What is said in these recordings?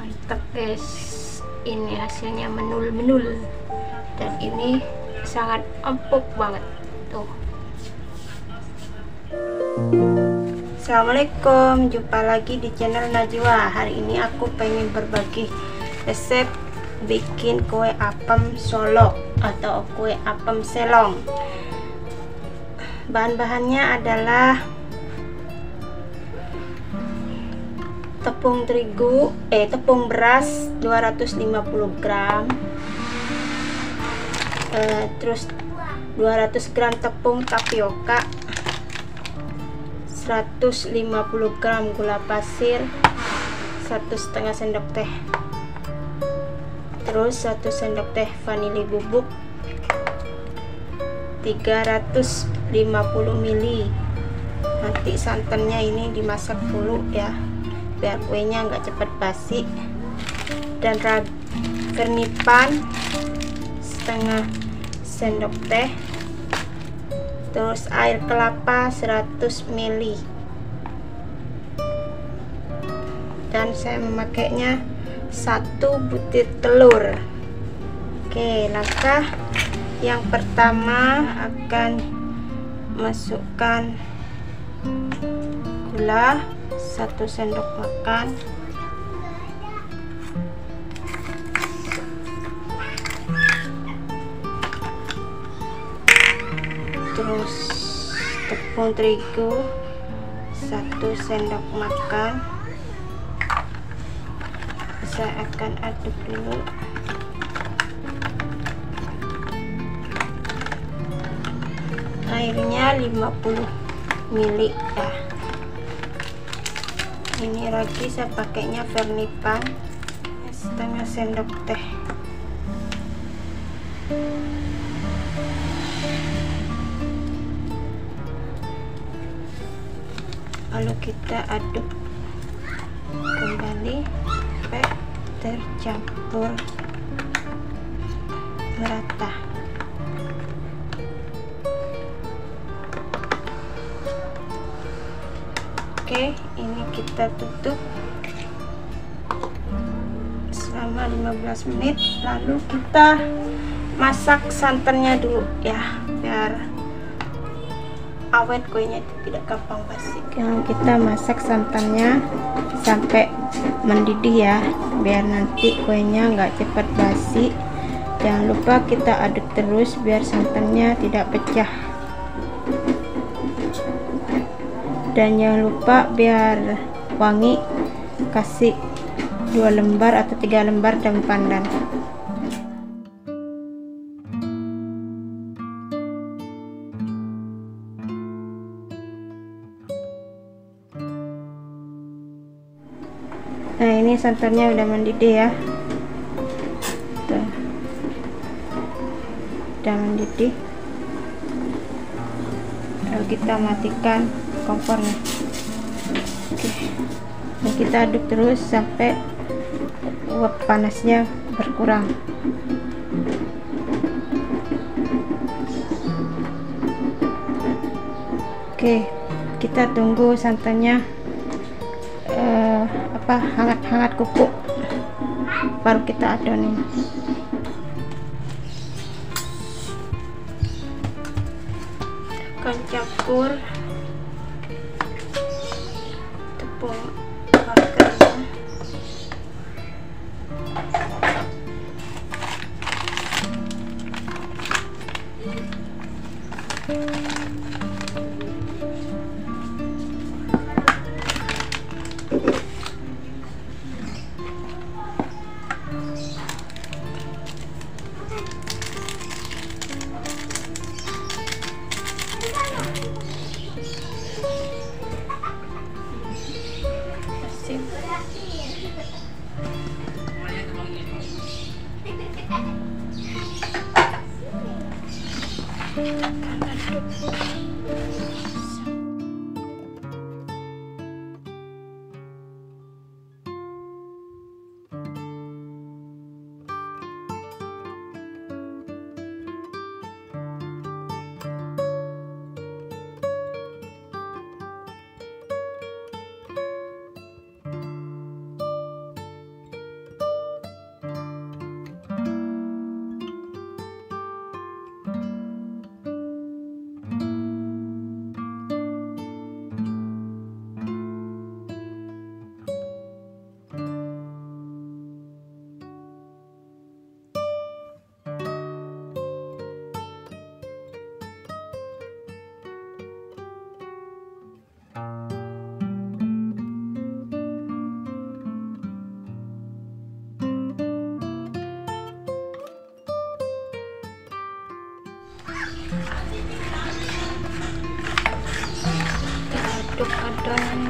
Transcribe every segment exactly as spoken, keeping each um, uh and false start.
Mantap guys, ini hasilnya menul-menul dan ini sangat empuk banget tuh. Assalamualaikum, jumpa lagi di channel Najwa. Hari ini aku pengen berbagi resep bikin kue apem Solo atau kue apem selong. Bahan-bahannya adalah tepung terigu, eh tepung beras dua ratus lima puluh gram, eh, terus dua ratus gram tepung tapioka, seratus lima puluh gram gula pasir, satu setengah sendok teh, terus satu sendok teh vanili bubuk, tiga ratus lima puluh mililiter. Nanti santannya ini dimasak dulu ya, biar kuenya nggak cepat basi. Dan vernipan setengah sendok teh, terus air kelapa seratus mililiter, dan saya memakainya satu butir telur. Oke, langkah yang pertama akan masukkan gula satu sendok makan, terus tepung terigu satu sendok makan. Saya akan aduk dulu. Airnya lima puluh mililiter ya. Ini lagi saya pakainya vernipan setengah sendok teh. Lalu kita aduk kembali sampai tercampur merata. Oke, ini kita tutup selama lima belas menit, lalu kita masak santannya dulu ya, biar awet kuenya itu tidak gampang basi. Yang kita masak santannya sampai mendidih ya, biar nanti kuenya nggak cepat basi. Jangan lupa kita aduk terus biar santannya tidak pecah. Dan jangan lupa biar wangi kasih dua lembar atau tiga lembar daun pandan. Nah, ini santannya udah mendidih ya. Tuh. Udah mendidih. Lalu kita matikan kompornya. Oke. Dan kita aduk terus sampai uap panasnya berkurang. Oke, kita tunggu santannya eh, apa hangat-hangat kuku, baru kita adonin. Akan campur tepung bakarnya.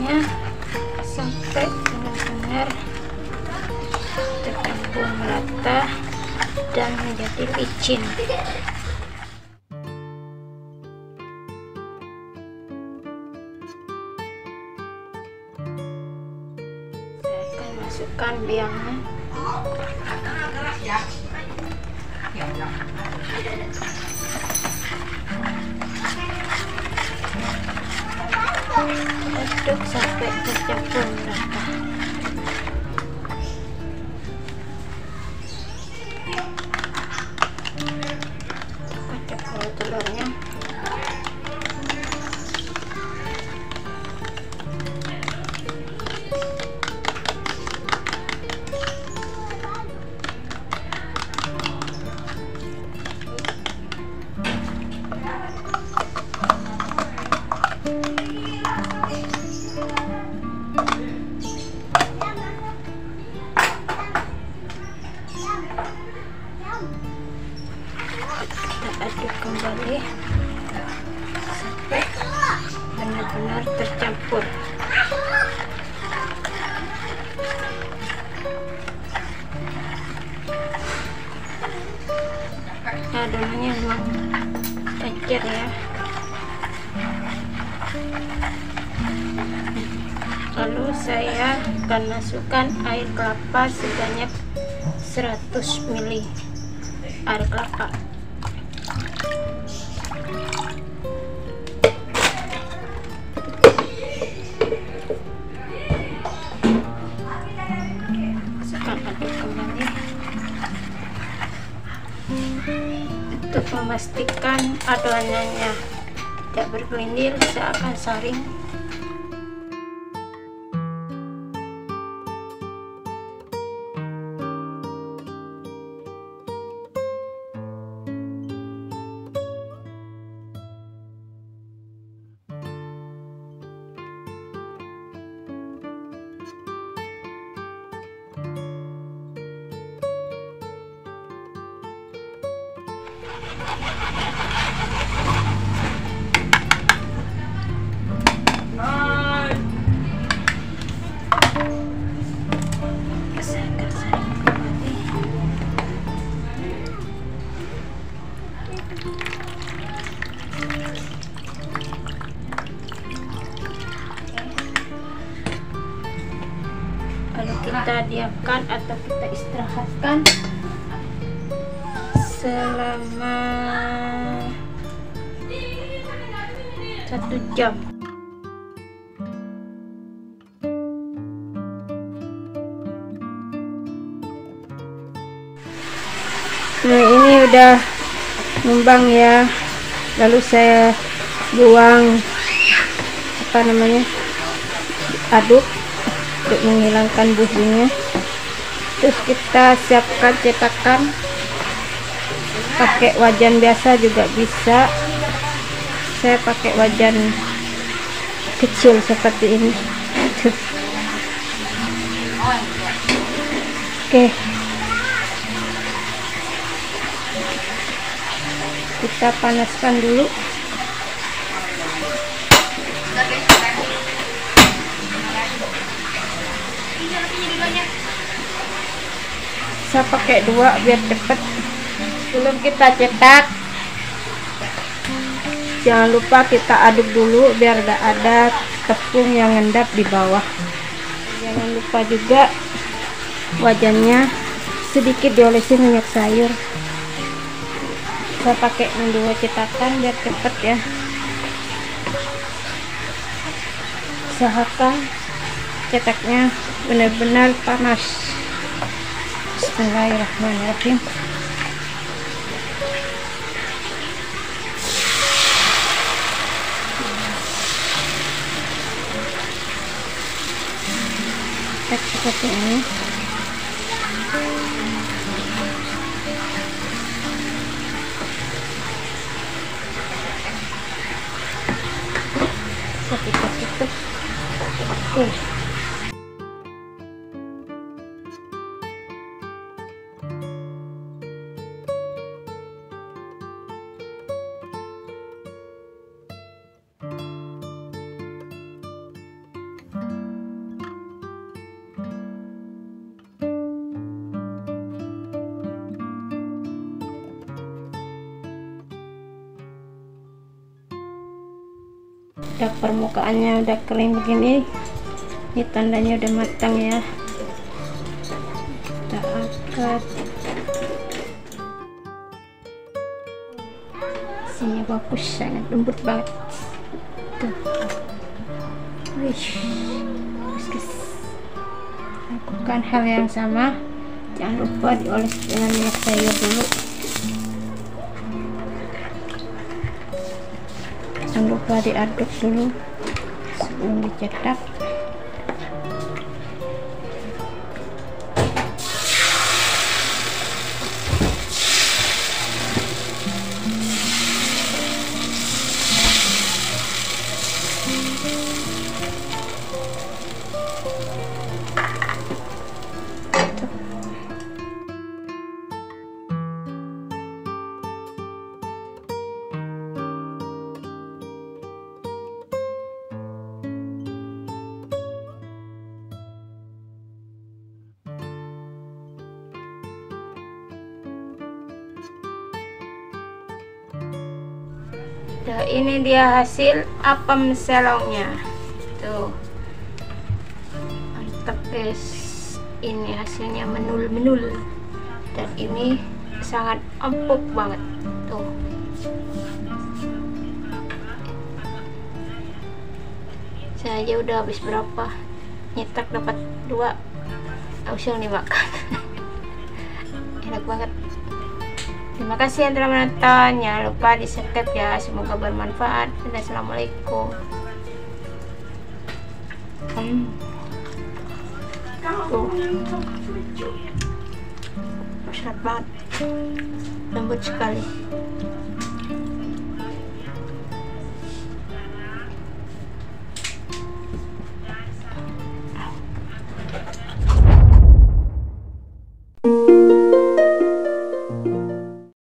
adonannya sampai benar-benar tercampur merata dan menjadi licin. Saya akan masukkan biangnya. Aduk sampai tercampur merata. Kocok dulu telurnya. Aduk kembali sampai benar-benar tercampur. Adonannya memang encer ya. Lalu saya akan masukkan air kelapa sebanyak seratus mililiter air kelapa. Untuk memastikan adonannya tidak bergelindir, saya akan saring. Lalu kita diamkan atau kita istirahatkan selama satu jam. Nah, ini udah ngembang ya. Lalu saya buang apa namanya, aduk untuk menghilangkan buihnya. Terus kita siapkan cetakan, pakai wajan biasa juga bisa. Saya pakai wajan kecil seperti ini. Oke, kita panaskan dulu. Saya pakai dua biar cepat. Sebelum kita cetak, jangan lupa kita aduk dulu biar tidak ada tepung yang ngendap di bawah. Jangan lupa juga wajannya sedikit diolesi minyak sayur. Saya pakai dua cetakan biar cepat ya. Usahakan cetaknya benar-benar panas. Bismillahirrahmanirrahim. Cetak seperti ini. Kita tutup. Oke. udah permukaannya udah kering begini, ini tandanya udah matang ya. Kita angkat, isinya bagus, sangat lembut banget tuh. Wih, guys, lakukan hal yang sama, jangan lupa dioles dengan minyak sayur dulu. Jangan lupa diaduk dulu sebelum dicetak. Nah, ini dia hasil apem selongnya tuh, mantap guys. Ini hasilnya menul-menul dan ini sangat empuk banget tuh. Saya aja udah habis berapa nyetak, dapat dua, langsung dimakan. Enak banget. Terima kasih yang telah menonton, jangan lupa di subscribe ya, semoga bermanfaat, dan assalamualaikum. hmm. Tuh, sangat banget, lembut sekali.